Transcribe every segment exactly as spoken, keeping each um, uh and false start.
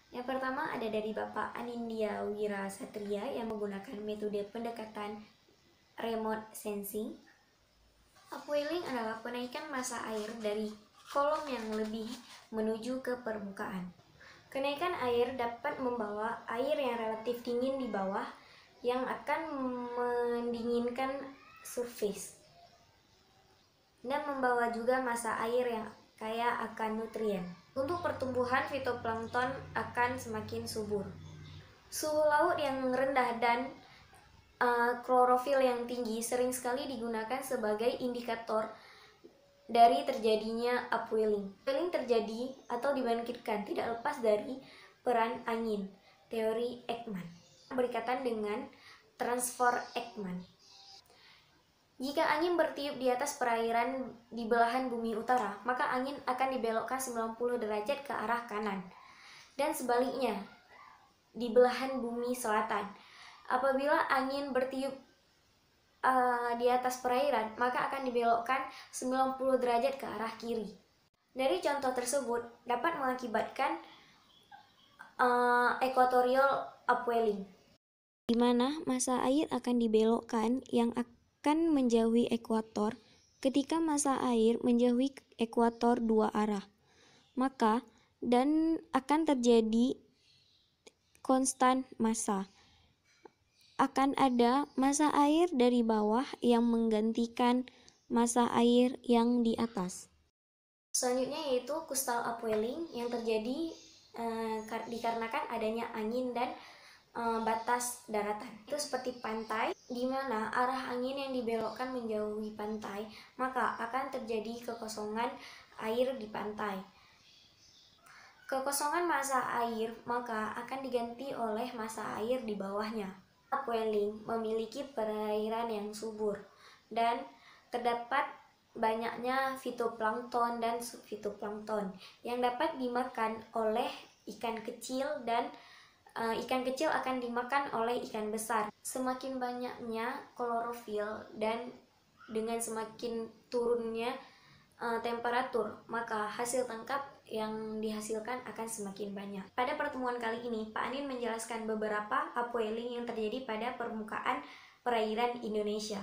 Yang pertama ada dari Bapak Anindya Wirasatria yang menggunakan metode pendekatan remote sensing. Upwelling adalah penaikan massa air dari kolom yang lebih menuju ke permukaan. Kenaikan air dapat membawa air yang relatif dingin di bawah yang akan mendinginkan surface dan membawa juga massa air yang kaya akan nutrien. Untuk pertumbuhan fitoplankton akan semakin subur. Suhu laut yang rendah dan uh, klorofil yang tinggi sering sekali digunakan sebagai indikator dari terjadinya upwelling. Upwelling terjadi atau dibangkitkan tidak lepas dari peran angin, teori Ekman, berkaitan dengan transfer Ekman. Jika angin bertiup di atas perairan di belahan bumi utara, maka angin akan dibelokkan sembilan puluh derajat ke arah kanan. Dan sebaliknya, di belahan bumi selatan, apabila angin bertiup uh, di atas perairan, maka akan dibelokkan sembilan puluh derajat ke arah kiri. Dari contoh tersebut dapat mengakibatkan uh, equatorial upwelling, di mana massa air akan dibelokkan yang akan menjauhi ekuator ketika massa air menjauhi ekuator dua arah, maka dan akan terjadi konstan massa. Akan ada massa air dari bawah yang menggantikan massa air yang di atas. Selanjutnya yaitu coastal upwelling yang terjadi eh, dikarenakan adanya angin dan eh, batas daratan. Itu seperti pantai, di mana arah angin yang dibelokkan menjauhi pantai, maka akan terjadi kekosongan air di pantai. Kekosongan massa air maka akan diganti oleh massa air di bawahnya. Upwelling memiliki perairan yang subur dan terdapat banyaknya fitoplankton dan subfitoplankton yang dapat dimakan oleh ikan kecil dan uh, ikan kecil akan dimakan oleh ikan besar. Semakin banyaknya klorofil dan dengan semakin turunnya uh, temperatur, maka hasil tangkap yang dihasilkan akan semakin banyak. Pada pertemuan kali ini, Pak Anin menjelaskan beberapa upwelling yang terjadi pada permukaan perairan Indonesia.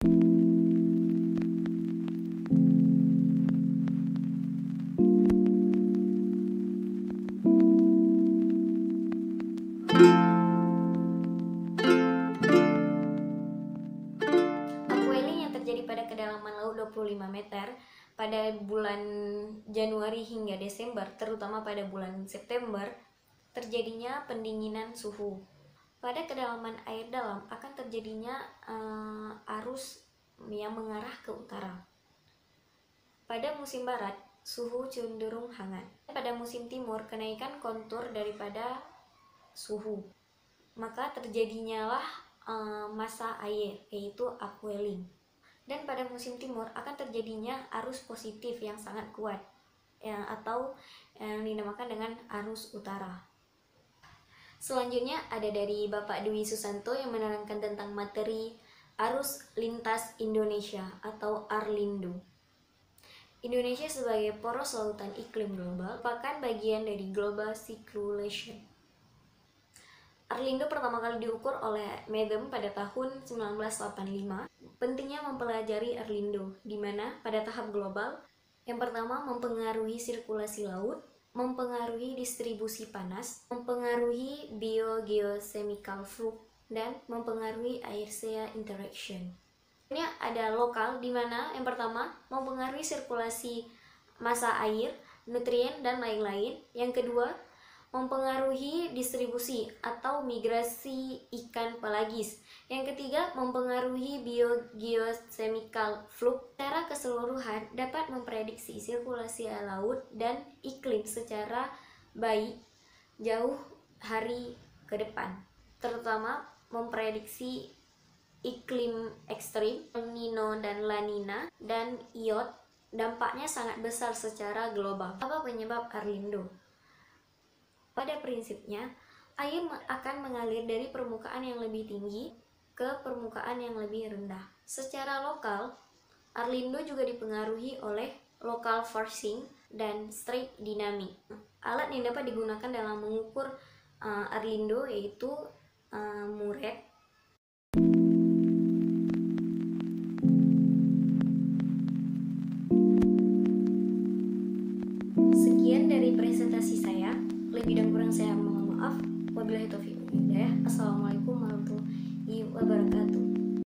Upwelling yang terjadi pada kedalaman laut dua puluh lima meter pada bulan Januari hingga Desember, terutama pada bulan September, terjadinya pendinginan suhu. Pada kedalaman air dalam akan terjadinya uh, arus yang mengarah ke utara. Pada musim barat, suhu cenderung hangat. Pada musim timur, kenaikan kontur daripada suhu. Maka terjadinya lah uh, massa air, yaitu upwelling. Dan pada musim timur akan terjadinya arus positif yang sangat kuat, ya, atau yang dinamakan dengan arus utara. Selanjutnya ada dari Bapak Dwi Susanto yang menerangkan tentang materi arus lintas Indonesia atau Arlindo. Indonesia sebagai poros lautan iklim global merupakan bagian dari global circulation. Arlindo pertama kali diukur oleh Meadow pada tahun seribu sembilan ratus delapan puluh lima. Pentingnya mempelajari Arlindo, di mana pada tahap global, yang pertama mempengaruhi sirkulasi laut, mempengaruhi distribusi panas, mempengaruhi biogeochemical flux, dan mempengaruhi air-sea interaction. Ini ada lokal, di mana yang pertama mempengaruhi sirkulasi massa air, nutrien, dan lain-lain. Yang kedua, mempengaruhi distribusi atau migrasi ikan pelagis. Yang ketiga, mempengaruhi biogeochemical flux. Secara keseluruhan dapat memprediksi sirkulasi laut dan iklim secara baik jauh hari ke depan, terutama memprediksi iklim ekstrim, El Nino dan La Nina, dan iot. Dampaknya sangat besar secara global. Apa penyebab Arlindo? Pada prinsipnya, air akan mengalir dari permukaan yang lebih tinggi ke permukaan yang lebih rendah. Secara lokal, Arlindo juga dipengaruhi oleh local forcing dan strait dynamic. alat yang dapat digunakan dalam mengukur uh, Arlindo yaitu uh, muret. Sekian dari presentasi saya, lebih dan kurang saya mohon maaf. Wabillahi taufiq wal hidayah. Assalamualaikum warahmatullahi wabarakatuh.